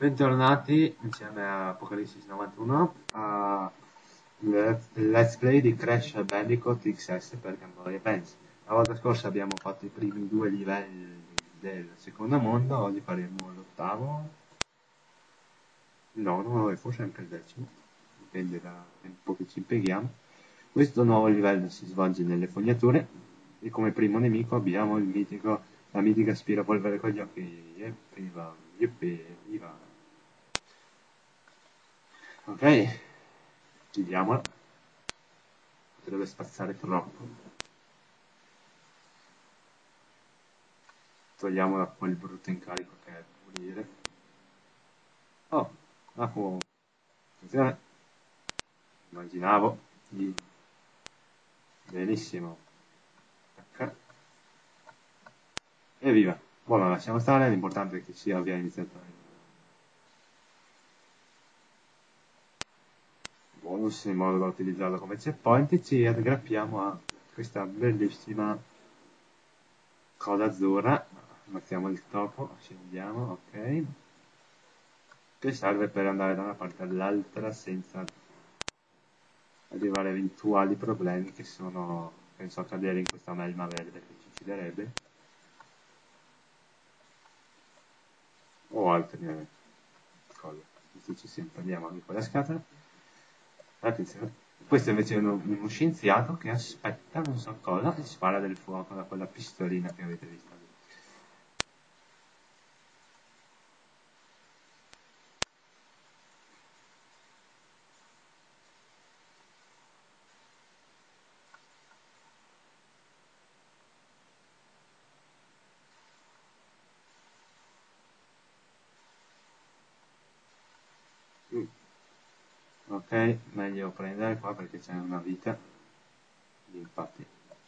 Bentornati insieme a Apocalissis 91 a Let's Play di Crash Bandicoot XS per Game Boy Advance. La volta scorsa abbiamo fatto i primi 2 livelli del secondo mondo, oggi faremo l'ottavo, il nono e forse anche il decimo, dipende dal tempo che ci impieghiamo. Questo nuovo livello si svolge nelle fognature e come primo nemico abbiamo la mitica aspirapolvere con gli occhi. Viva, viva. Ok, chiudiamola. Potrebbe spazzare troppo. Togliamola quel brutto incarico che è pulire. Oh, acqua. Attenzione. Immaginavo di... Benissimo. Tac. Evviva. Buono, lasciamo stare, l'importante è che sia via iniziativa. Bonus in modo da utilizzarlo come checkpoint e ci aggrappiamo a questa bellissima coda azzurra. Mettiamo il topo, scendiamo, ok, che serve per andare da una parte all'altra senza arrivare a eventuali problemi che sono, penso, cadere in questa melma verde che ci ucciderebbe o altre cose. Ci sempre andiamo anche con la scatola. Attenzione, questo invece è uno scienziato che aspetta non so cosa e spara del fuoco da quella pistolina che avete visto. Ok, meglio prendere qua perché c'è una vita. Infatti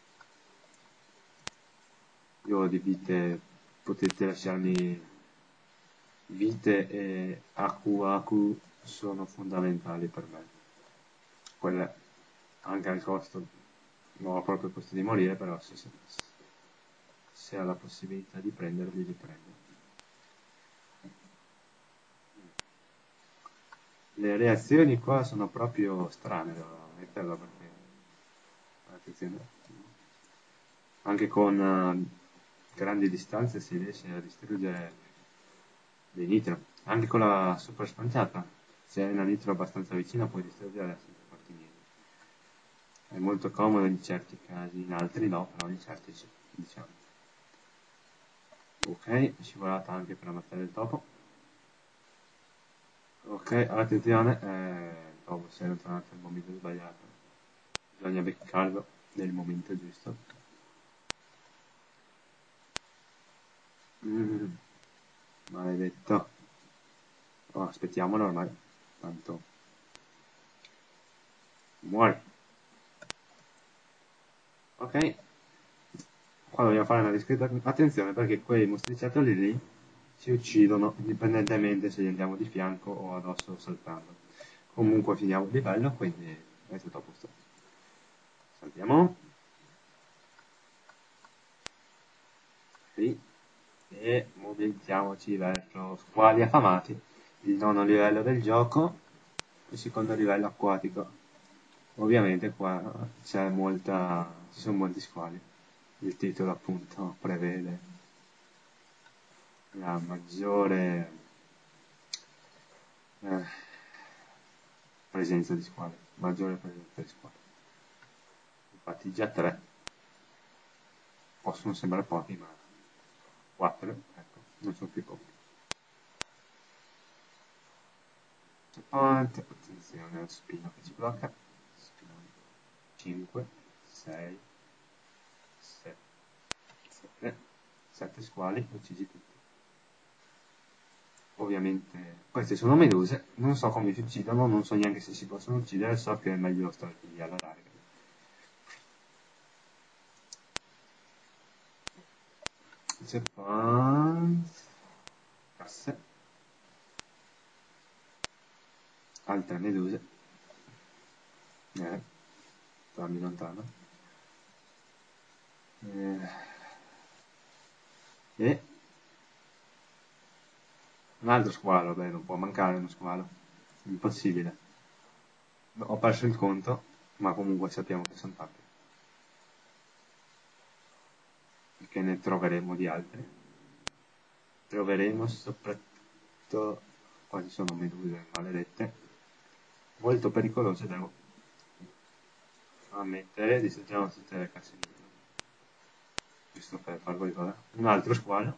io ho di vite, potete lasciarmi vite e AQ sono fondamentali per me. Quelle anche al costo, non ho proprio il costo di morire, però se ha la possibilità di prenderli li prendo. Le reazioni qua sono proprio strane, devo metterlo perché attenzione, anche con grandi distanze si riesce a distruggere dei nitro, anche con la super spanciata, se hai una nitro abbastanza vicina puoi distruggere senza farti niente. È molto comodo in certi casi, in altri no, però in certi sì, diciamo. Ok, scivolata anche per ammazzare il topo. Ok, attenzione, il topo si è allontanato nel momento sbagliato. Bisogna beccarlo nel momento giusto. Maledetto. Oh, aspettiamolo ormai, tanto muore. Ok, qua dobbiamo fare una discreta attenzione perché quei mostriciattoli lì si uccidono indipendentemente se gli andiamo di fianco o addosso saltando. Comunque finiamo il livello, quindi è tutto a posto. Saltiamo. Sì. E mobilitiamoci verso squali affamati, il nono livello del gioco, il secondo livello acquatico. Ovviamente qua ci sono molti squali. Il titolo appunto prevede la maggiore presenza di squali, maggiore presenza di squali. Infatti già 3 possono sembrare pochi, ma 4, ecco, non sono più pochi. Attenzione allo spino che ci blocca. Spino 5, 6, 7 squali, uccisi tutti. Ovviamente queste sono meduse, non so come si uccidono, non so neanche se si possono uccidere, so che è meglio stare lì alla larga. Checkpoint, casse, altre meduse, fammi lontano, e Un altro squalo, beh, non può mancare uno squalo. Impossibile. Ho perso il conto, ma comunque sappiamo che sono tanti. Perché ne troveremo di altri. Troveremo soprattutto, quasi sono meduse maledette, molto pericolose, devo ammettere. Distruggiamo tutte le casse di giusto per farvi vedere. Un altro squalo.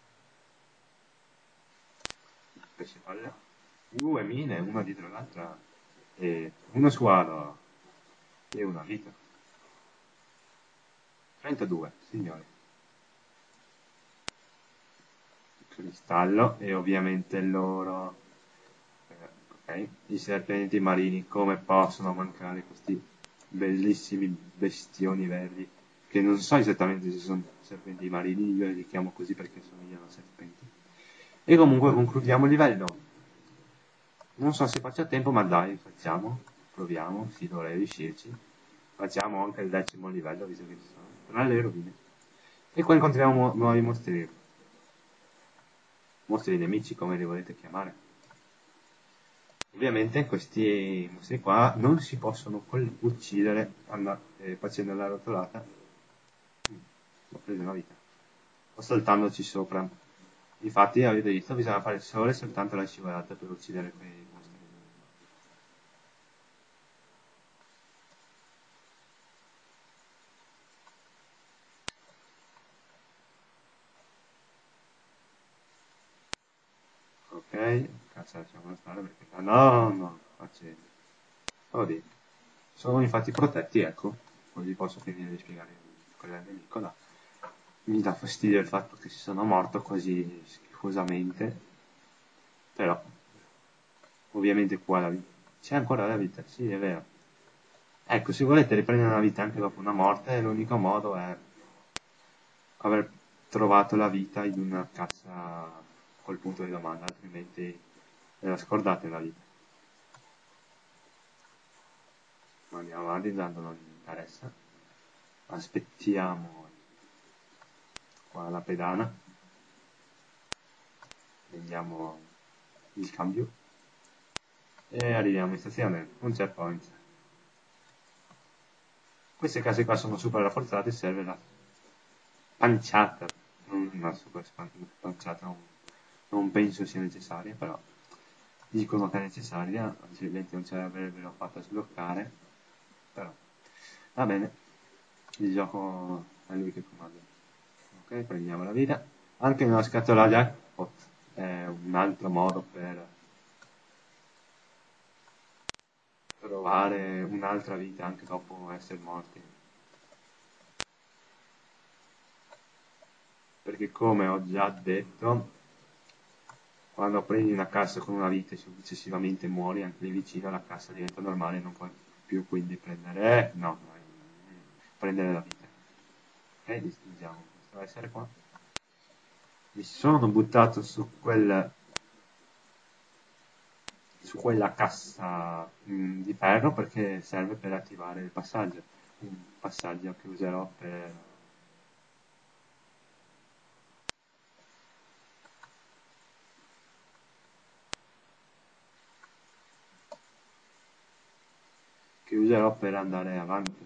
Pesce palla. Due mine, una dietro l'altra. E uno squalo e una vita. 32, signori. Cristallo e ovviamente l'oro. Ok, i serpenti marini, come possono mancare questi bellissimi bestioni verdi, che non so esattamente se sono serpenti marini, io li chiamo così perché somigliano a serpenti. E comunque concludiamo il livello. Non so se faccio tempo, ma dai, facciamo, proviamo, sì, dovrei riuscirci. Facciamo anche il 10° livello, visto che ci sono tra le rovine. E qua incontriamo nuovi mostri nemici, come li volete chiamare. Ovviamente questi mostri qua non si possono uccidere facendo la rotolata. Ho preso una vita. O saltandoci sopra. Infatti, avete visto, bisogna fare solo e soltanto la scivolata per uccidere quei mostri. Ok, cazzo, lasciamolo stare perché... Ah, no, accidenti. Oddio. Sono infatti protetti, ecco. Così posso finire di spiegare quella nemico là. Mi dà fastidio il fatto che si sono morto così schifosamente. Però, ovviamente qua la vita. C'è ancora la vita, sì, è vero. Ecco, se volete riprendere una vita anche dopo una morte, l'unico modo è aver trovato la vita in una cassa col punto di domanda, altrimenti ve la scordate la vita. Ma andiamo avanti, tanto non mi interessa. Aspettiamo qua la pedana. Vediamo il cambio. E arriviamo in stazione, un checkpoint. Queste case qua sono super rafforzate, serve la panciata, non una super panciata, non penso sia necessaria, però dicono che è necessaria, altrimenti non ce l'avrebbero fatta sbloccare, però va bene, il gioco è lui che comanda. Ok, prendiamo la vita. Anche una scatola jackpot è un altro modo per trovare un'altra vita anche dopo essere morti. Perché come ho già detto, quando prendi una cassa con una vita e successivamente muori, anche lì vicino la cassa diventa normale e non puoi più quindi prendere... prendere la vita. Ok, distruggiamo questo essere qua. Mi sono buttato su quella cassa di ferro perché serve per attivare il passaggio. Un passaggio che userò per... andare avanti.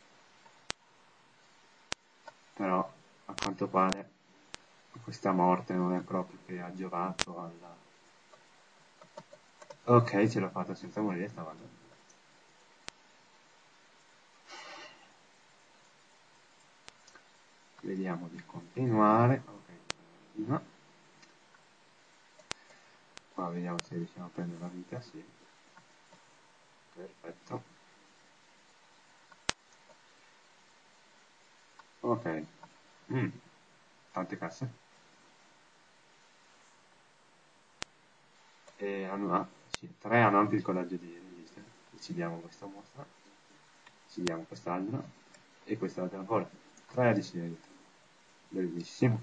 Però a quanto pare questa morte non è proprio che ha giovato alla... Ok, ce l'ho fatta senza morire stavolta. Vediamo di continuare. Ok, continua. Qua vediamo se riusciamo a prendere la vita, sì. Perfetto. Ok. Tante casse. E hanno, sì, 3 hanno anche il coraggio di resistere. Uccidiamo questa mostra. Uccidiamo quest'altra. E quest'altra ancora. 3 a decidere. Bellissimo.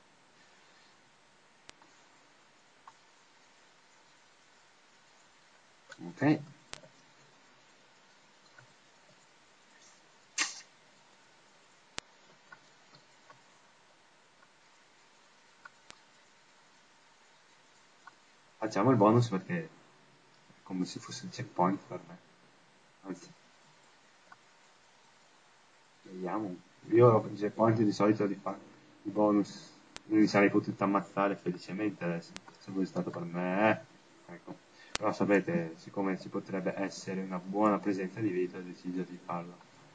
Ok. Facciamo il bonus perché è come se fosse un checkpoint per me. Anzi, vediamo. Io il checkpoint di solito li fa i bonus. Non mi sarei potuto ammazzare felicemente adesso, se fosse stato per me. Ecco. Però sapete, siccome ci potrebbe essere una buona presenza di vita, ho deciso di farlo.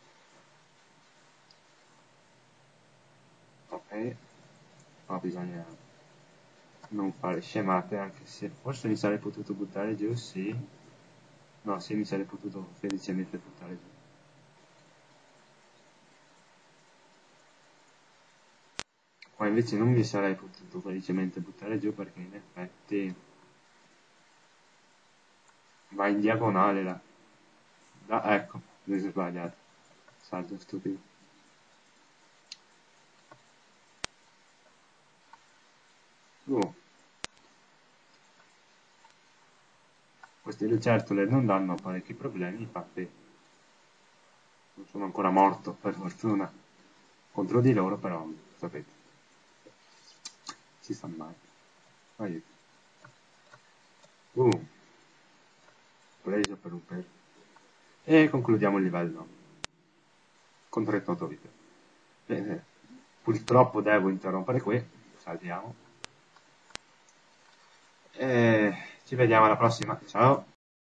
Ok, ma bisogna non fare scemate, anche se forse mi sarei potuto buttare giù, sì. No, sì, mi sarei potuto felicemente buttare giù. Qua invece non mi sarei potuto felicemente buttare giù perché in effetti va in diagonale là. Ecco, mi sono sbagliato. Salto stupido. Queste lucertole non danno parecchi problemi, infatti non sono ancora morto, per fortuna. Contro di loro però, sapete, si sta male. Aiuto. Preso per un pelo. E concludiamo il livello con 38 vite. Bene, purtroppo devo interrompere qui, salviamo. E ci vediamo alla prossima, ciao!